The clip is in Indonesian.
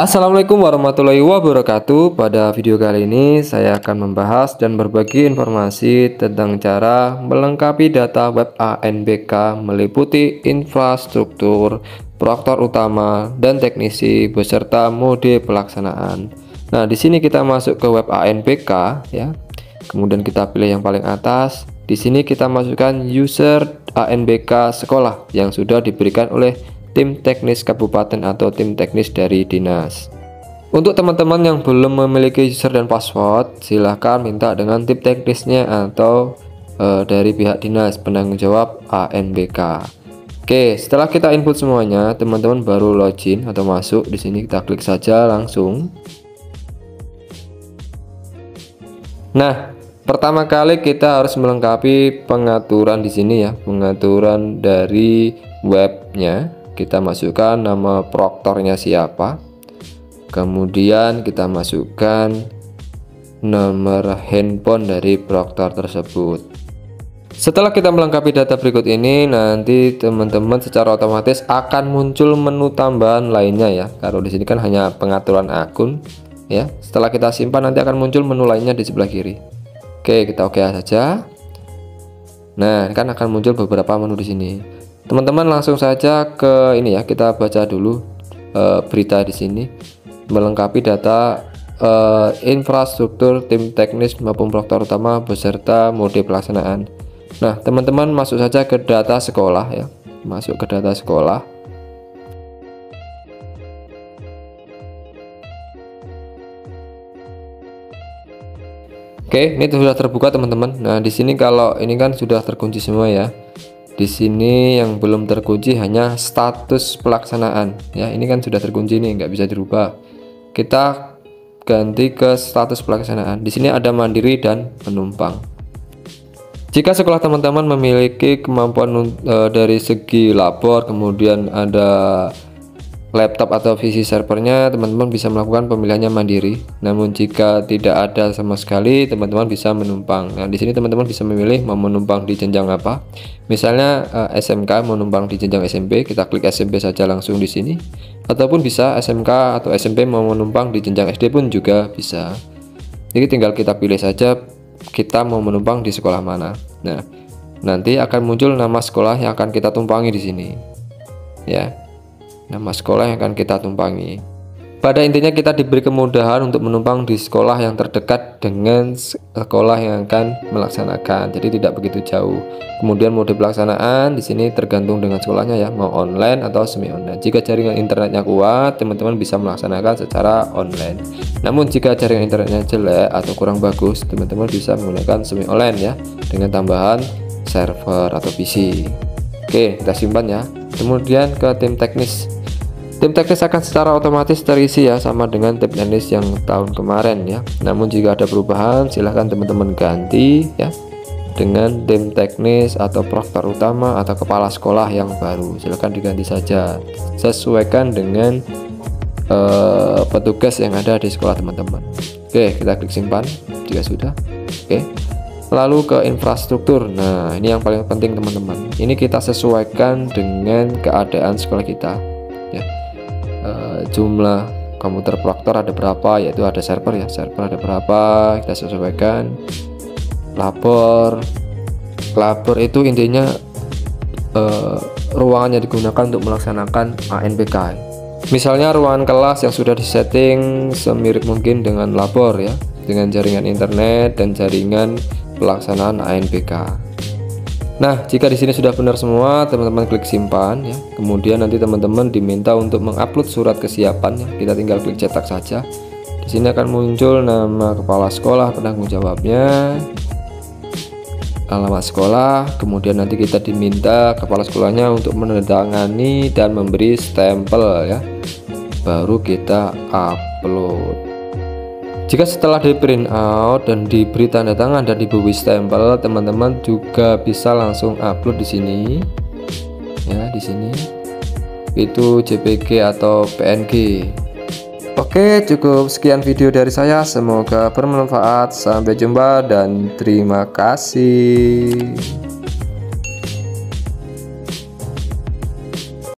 Assalamualaikum warahmatullahi wabarakatuh. Pada video kali ini saya akan membahas dan berbagi informasi tentang cara melengkapi data web ANBK meliputi infrastruktur, proaktor utama, dan teknisi beserta mode pelaksanaan. Nah, di sini kita masuk ke web ANBK ya. Kemudian kita pilih yang paling atas. Di sini kita masukkan user ANBK sekolah yang sudah diberikan oleh tim teknis kabupaten atau tim teknis dari dinas. Untuk teman-teman yang belum memiliki user dan password, silahkan minta dengan tim teknisnya atau dari pihak dinas penanggung jawab ANBK. Oke, setelah kita input semuanya, teman-teman baru login atau masuk. Di sini kita klik saja langsung. Nah, pertama kali kita harus melengkapi pengaturan di sini ya, pengaturan dari webnya. Kita masukkan nama proktornya siapa, kemudian kita masukkan nomor handphone dari proktor tersebut. Setelah kita melengkapi data berikut ini, nanti teman-teman secara otomatis akan muncul menu tambahan lainnya ya. Kalau di sini kan hanya pengaturan akun ya. Setelah kita simpan nanti akan muncul menu lainnya di sebelah kiri. Oke, kita oke saja. Nah, kan akan muncul beberapa menu di sini. Teman-teman langsung saja ke ini ya, kita baca dulu berita di sini. Melengkapi data infrastruktur tim teknis maupun proktor utama beserta mode pelaksanaan. Nah, teman-teman masuk saja ke data sekolah ya. Masuk ke data sekolah. Oke, ini sudah terbuka teman-teman. Nah, di sini kalau ini kan sudah terkunci semua ya. Di sini yang belum terkunci hanya status pelaksanaan ya. Ini kan sudah terkunci nih, nggak bisa dirubah. Kita ganti ke status pelaksanaan. Di sini ada mandiri dan penumpang. Jika sekolah teman-teman memiliki kemampuan dari segi labor, kemudian ada laptop atau PC servernya, teman-teman bisa melakukan pemilihannya mandiri. Namun jika tidak ada sama sekali, teman-teman bisa menumpang. Nah, di sini teman-teman bisa memilih mau menumpang di jenjang apa. Misalnya SMK menumpang di jenjang SMP, kita klik SMP saja langsung di sini. Ataupun bisa SMK atau SMP mau menumpang di jenjang SD pun juga bisa. Jadi tinggal kita pilih saja kita mau menumpang di sekolah mana. Nah, nanti akan muncul nama sekolah yang akan kita tumpangi di sini. Ya. Nama sekolah yang akan kita tumpangi. Pada intinya kita diberi kemudahan untuk menumpang di sekolah yang terdekat dengan sekolah yang akan melaksanakan. Jadi tidak begitu jauh. Kemudian mode pelaksanaan di sini tergantung dengan sekolahnya ya, mau online atau semi online. Jika jaringan internetnya kuat, teman-teman bisa melaksanakan secara online. Namun jika jaringan internetnya jelek atau kurang bagus, teman-teman bisa menggunakan semi online ya, dengan tambahan server atau PC. Oke, kita simpan ya. Kemudian ke tim teknis. Tim teknis akan secara otomatis terisi ya, sama dengan tim teknis yang tahun kemarin ya. Namun jika ada perubahan, silahkan teman-teman ganti ya dengan tim teknis atau proktor utama atau kepala sekolah yang baru. Silahkan diganti saja, sesuaikan dengan petugas yang ada di sekolah teman-teman. Oke, kita klik simpan jika sudah. Oke, lalu ke infrastruktur. Nah, ini yang paling penting teman-teman. Ini kita sesuaikan dengan keadaan sekolah kita ya. Jumlah komputer proktor ada berapa, yaitu ada server ya, server ada berapa, kita sesuaikan. Labor itu intinya ruangan yang digunakan untuk melaksanakan ANBK. Misalnya ruangan kelas yang sudah disetting semirip mungkin dengan labor ya, dengan jaringan internet dan jaringan pelaksanaan ANBK. Nah, jika di sini sudah benar semua, teman-teman klik simpan ya. Kemudian nanti teman-teman diminta untuk mengupload surat kesiapan ya. Kita tinggal klik cetak saja. Di sini akan muncul nama kepala sekolah, penanggung jawabnya, alamat sekolah. Kemudian nanti kita diminta kepala sekolahnya untuk menandatangani dan memberi stempel ya. Baru kita upload. Jika setelah di print out dan diberi tanda tangan dan diberi stempel, teman-teman juga bisa langsung upload di sini. Ya, di sini. Itu JPG atau PNG. Oke, cukup sekian video dari saya. Semoga bermanfaat. Sampai jumpa dan terima kasih.